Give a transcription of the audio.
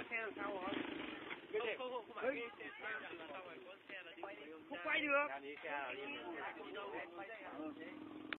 xe làm sao rồi? Không phải cái xe là xong rồi có xe là đi. Không quay được.